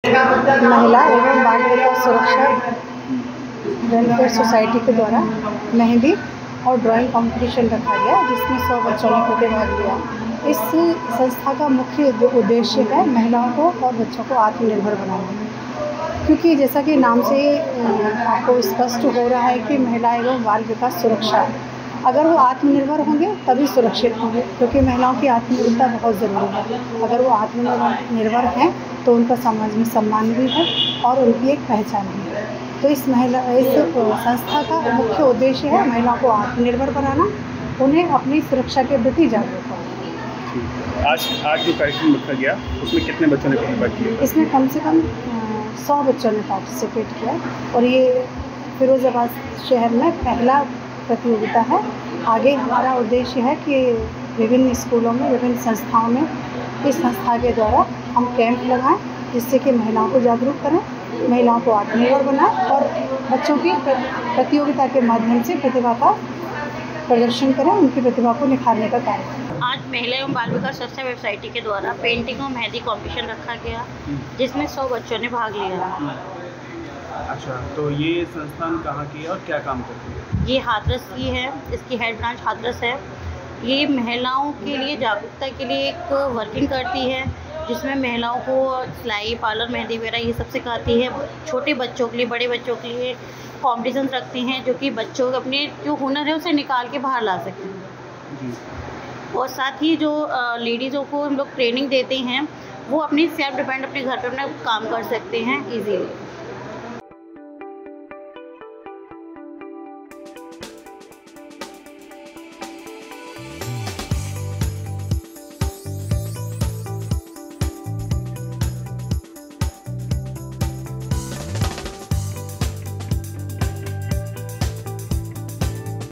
महिला एवं बाल विकास सुरक्षा वेलफेयर सोसाइटी के द्वारा मेहंदी और ड्राइंग कंपटीशन रखा गया, जिसमें 100 बच्चों ने प्रतिभाग लिया। इस संस्था का मुख्य उद्देश्य है महिलाओं को और बच्चों को आत्मनिर्भर बनाना, क्योंकि जैसा कि नाम से आपको स्पष्ट हो रहा है कि महिला एवं बाल विकास सुरक्षा, अगर वो आत्मनिर्भर होंगे तभी सुरक्षित होंगे, क्योंकि महिलाओं की आत्मनिर्भरता बहुत ज़रूरी है। अगर वो आत्मनिर्भर हैं तो उनका समाज में सम्मान भी है और उनकी एक पहचान भी है। तो इस संस्था का मुख्य उद्देश्य है महिलाओं को आत्मनिर्भर बनाना, उन्हें अपनी सुरक्षा के प्रति जागरूक करना। आज जो कार्यक्रम रखा गया उसमें कितने बच्चों ने प्रतिभाग किया? इसमें कम से कम 100 बच्चों ने पार्टिसिपेट किया और ये फिरोज़ाबाद शहर में पहला प्रतियोगिता है। आगे हमारा उद्देश्य है कि विभिन्न स्कूलों में, विभिन्न संस्थाओं में इस संस्था के द्वारा हम कैंप लगाएं, जिससे कि महिलाओं को जागरूक करें, महिलाओं को आत्मनिर्भर बनाएं और बच्चों की प्रतियोगिता के माध्यम से प्रतिभा का प्रदर्शन करें, उनकी प्रतिभा को निखारने का कार्य करें। आज महिला एवं बाल विकास सोसाइटी वेबसाइट के द्वारा पेंटिंग और मेहंदी कंपटीशन रखा गया, जिसमें 100 बच्चों ने भाग लिया। अच्छा, तो ये संस्थान कहाँ की है और क्या काम करती है? ये हाथरस की है, इसकी हेड ब्रांच हाथरस है। ये महिलाओं के लिए जागरूकता के लिए एक वर्किंग करती है, जिसमें महिलाओं को सिलाई, पार्लर, मेहंदी वगैरह ये सब सिखाती है। छोटे बच्चों के लिए, बड़े बच्चों के लिए कॉम्पिटिशन्स रखती हैं, जो कि बच्चों अपने जो हुनर है उसे निकाल के बाहर ला सकते हैं। और साथ ही जो लेडीज़ों को हम लोग ट्रेनिंग देते हैं, वो अपनी सेल्फ डिपेंड अपने घर पर अपना काम कर सकते हैं ईजीली।